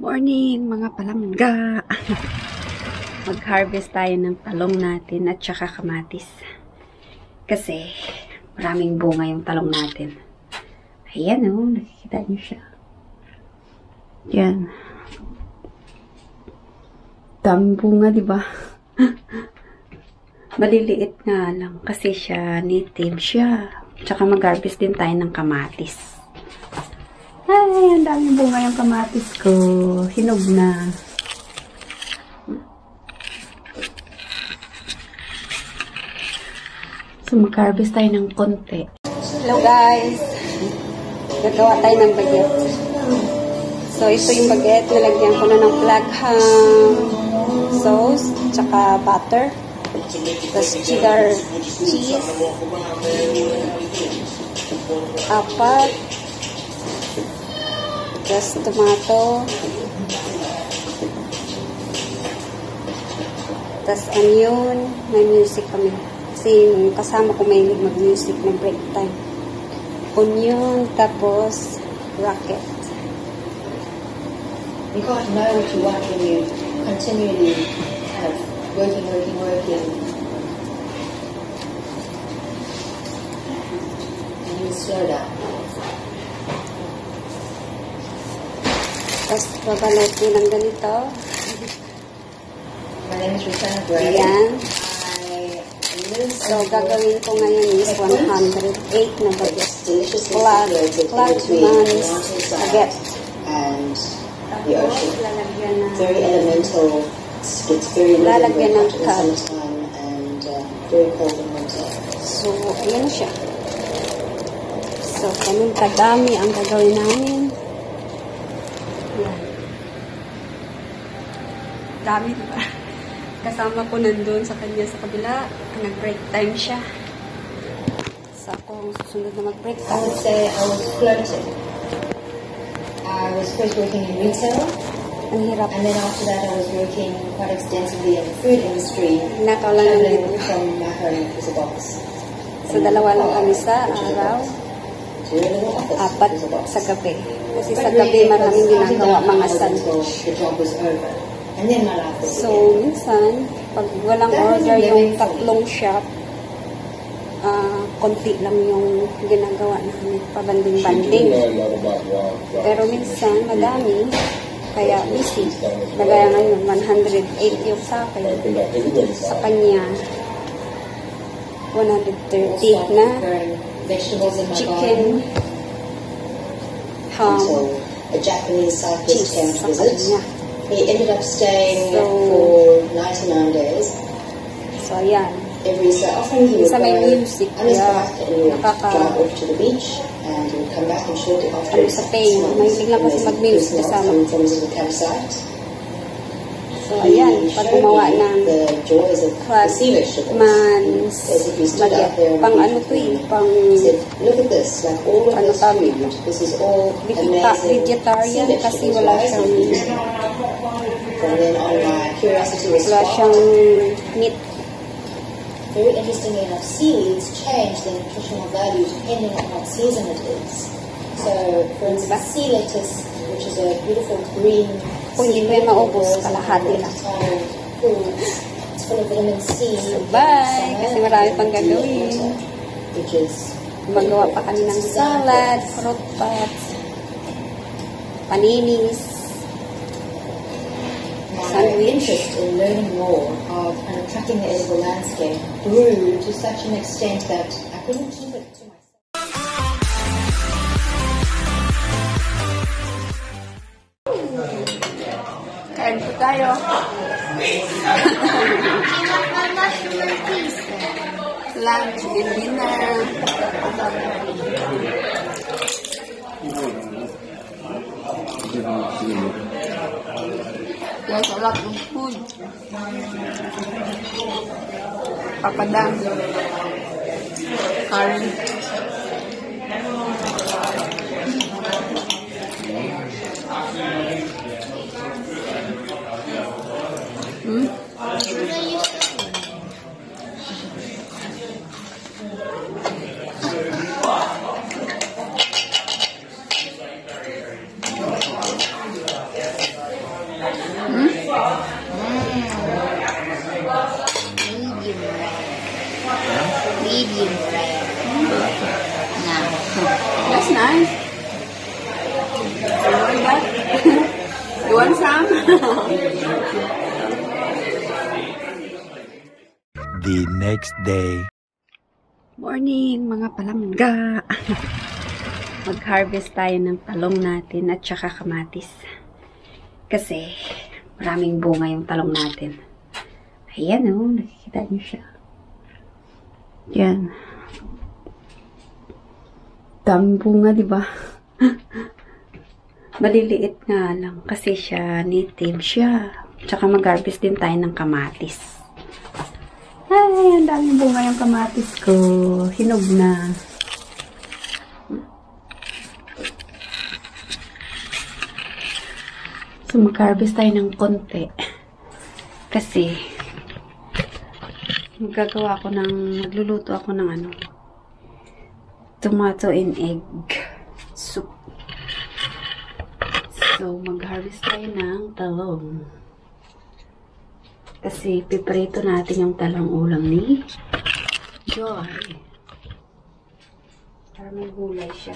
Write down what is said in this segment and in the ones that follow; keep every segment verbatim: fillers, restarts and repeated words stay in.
Morning mga palangga! Mag-harvest tayo ng talong natin at saka kamatis. Kasi maraming bunga yung talong natin. Ayan o, oh, nakikita niyo siya. Yan. Daming bunga, di ba? Maliliit nga lang kasi siya, native siya. Tsaka mag-harvest din tayo ng kamatis. Ay, ang daming bunga yung kamatis ko. Hinog na. So, mag-harvest tayo ng konti. Hello guys! Gagawa tayo ng baguette. So, ito yung baguette. Nalagyan ko na ng Ploughman sauce, tsaka butter. Tapos cheddar cheese. Apat. Tapos tomato. Tapos onion. May music kami. Kasi kasama ko may mag-music na break time. Onion. Tapos rocket. You can't know what you want when you continually have working, working, working. And you slow down. Tapos babalot ko ng ganito. My name is Rita Gray. Ayan. I live So, gagawin ko ngayon is one hundred eight na baguette. Ploughman baguette. And the Tapos, ocean. lalagyan ng Very elemental. It's, it's very Lalagyan ng in cup. summertime and uh, very cold in winter. So, ayan siya. So, ganun kadami ang gagawin namin. Ayan. Dami, diba? Kasama ko nandun sa kanya sa kabila. Nag-break time siya. So, ako susunod na mag-break I time. would say I was floating. I was first working in retail. Ang hirap. And then after that, I was working quite extensively in the food industry, Nakaw lang ng traveling video. from my home as a box. So, dalawa lang kami sa araw. To a little office Apat as a box. sa gabi. Kasi But sa really, gabi it was maraming starting ginagawa out mga until sandwich. the job was over. And then my life was So, minsan, pag walang order yung tatlong shop, ah, konti lang yung ginagawa namin, pabanding-banding. Pero minsan, madami, kaya busy. Nagaya ngayon, one hundred eight yung sa akin. Sa kanya, one hundred thirty na growing vegetables in my chicken, garden ham, until a Japanese cyclist cheese came sa to visit. kanya. He ended up staying So- for ninety-nine days. So, ayan. Every so often he would Minsan go may on music, his kaya bike and he would nakaka- drive off to the beach and he would come back and shortly after Ano sa pain, mahilig lang kasi mag-music kasama. from, from his little campsite. So, ayan. Pag gumawa ng the joys of the sea vegetables. Ploughman's Basically stood out baguette. there and Pang he- ano to eh, pang he said, look at this, like all of Ano this tawag food, ito? this is all Vegeta amazing vegetarian sea kasi vegetables, wala right? siyang And then on my curiosity was wala sparked. siyang meat. Very interestingly enough, seaweeds change their nutritional value depending on what season it is. So, for instance, sea lettuce, which is a beautiful green Kung hindi ko yung maubos, kalahati lang. It's full of vitamin C. Bye! Kasi marami pang gagawin. Which is Magawa pa kami ng salad, fruit pots, paninis, my interest in learning more of kind of tracking the edible landscape grew to such an extent that I couldn't keep it to myself. Kain po tayo. Lunch and dinner. There's a lot of food. Papadang. Curry. Hmm? want some? The next day. Morning mga palangga. Mag-harvest tayo ng talong natin at saka kamatis. Kasi maraming bunga yung talong natin. Ayan o, oh, nakikita niyo siya. Yan. Daming bunga, di ba? Maliliit nga lang kasi siya native siya. Tsaka mag-harvest din tayo ng kamatis. Ay, ang daming bunga yung kamatis ko. Hinog na. So, mag-harvest tayo ng konti. Kasi, magagawa ko ng, magluluto ako ng ano, tomato and egg soup. So, mag-harvest tayo ng talong. Kasi, piprito natin yung talong ulam ni Joy. Para may gulay siya.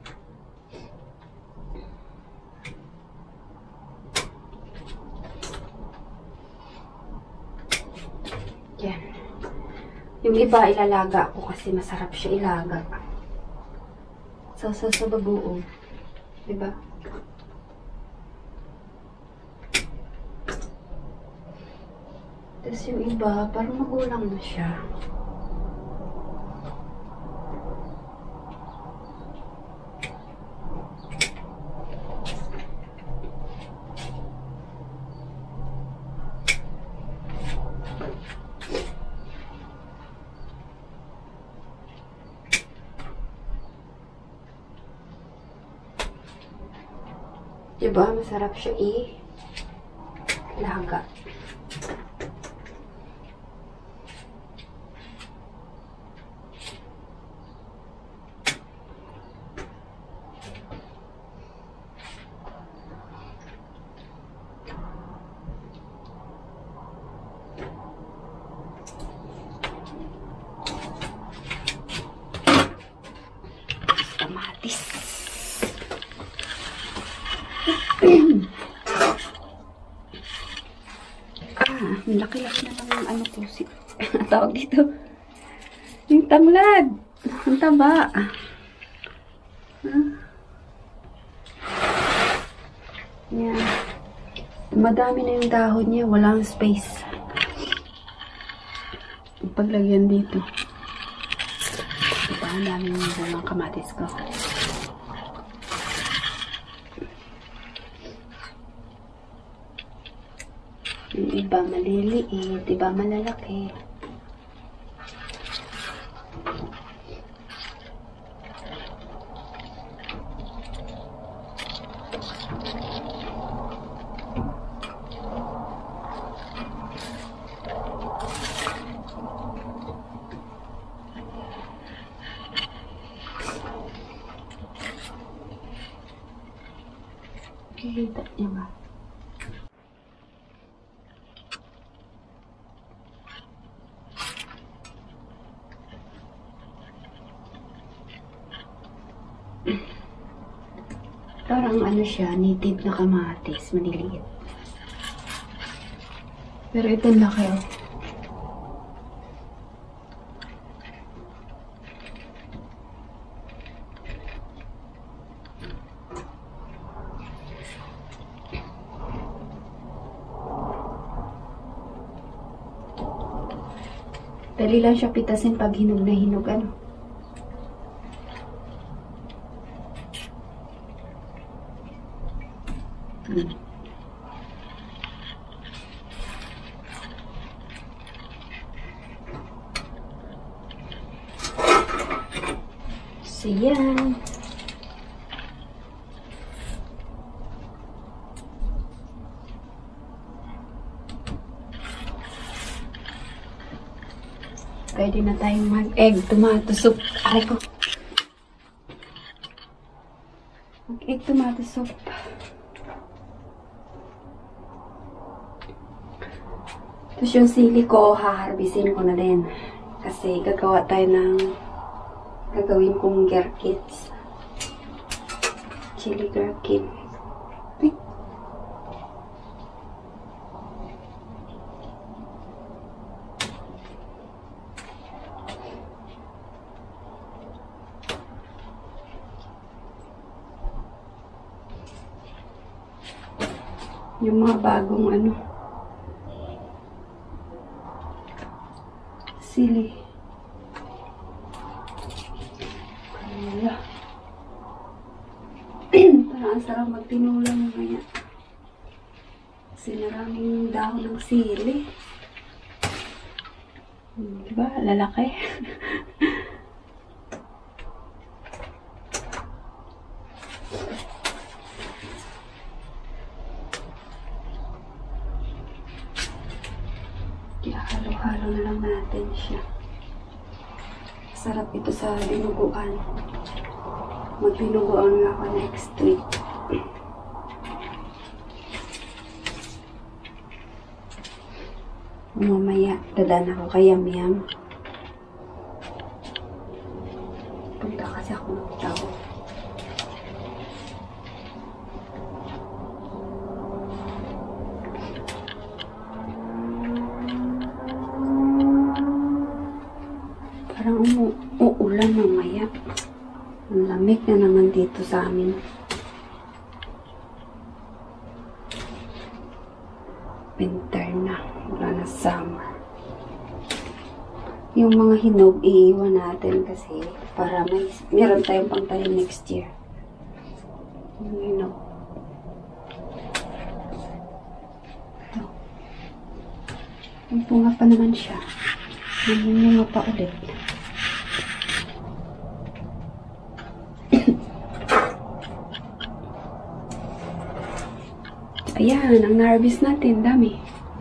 Yan. Yung iba, ilalaga ko kasi masarap siya ilaga. So, so, so, bagoong. Diba? Tapos yung iba, parang magulang na siya. Diba? Masarap siya i-laga. Kamatis. Ah, laki-laki na lang ang ano ko. Si, tawag dito. Yung tanglad. Ang taba. Ah. Yan. Madami na yung dahon niya. Walang space. Paglagyan dito. Diba, ang dami yung mga kamatis ko. Yung iba maliliit, iba malalaki. Kita niya ba? Parang ano siya, native na kamatis, maliliit. Pero ito laki oh. Dali lang siya pitasin pag hinog na hinog ano. Hmm. So, yan. Pwede na tayong mag-egg tomato soup. Aray ko. Mag-egg tomato soup. Tapos yung sili ko, haharbisin ko na din. Kasi gagawa tayo ng gagawin kong gherkins. Chili gherkin. Yung mga bagong ano. Sili. Wala. Parang ang sarap magtinulang mamaya. Kasi maraming dahon ng sili. Hmm, diba? Lalaki. Kaya halo-halo na lang natin siya. Sarap ito sa dinuguan. Magdinuguan nga ako next week. Mamaya, dadaan ako kay Yam Yam. Punta kasi ako ng tao. Parang umuulan mamaya. Ang lamig na naman dito sa amin. Winter na. Wala na summer. Yung mga hinog, iiwan natin kasi para may meron tayong pangtanim next year. Yung hinog. Ito. Yung bunga pa naman siya. Namunga pa ulit. Ayan, ang na-harvest natin. Dami.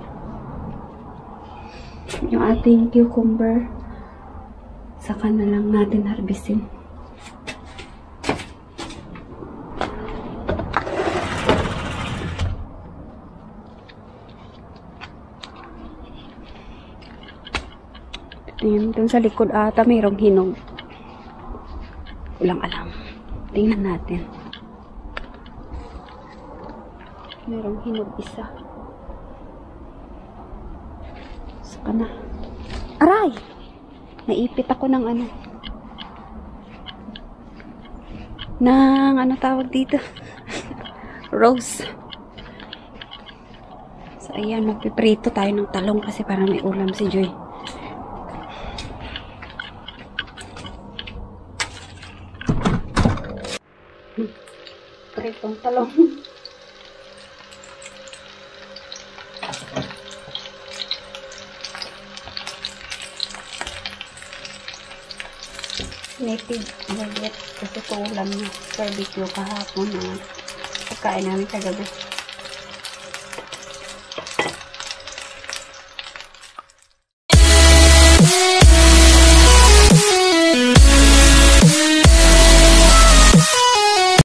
Yung ating cucumber, saka na lang natin harvestin. Tingnan dun sa likod ata mayroong hinog. Walang alam. Tingnan natin. Mayroong hinog isa. Saka na. Aray! Naipit ako ng ano. Nang ano tawag dito? Rose. So ayan, magpiprito tayo ng talong kasi para may ulam si Joy. Pritong talong. Native Baguette kasi ito ulam niya. Barbecue kahapon na pagkain namin kagabi.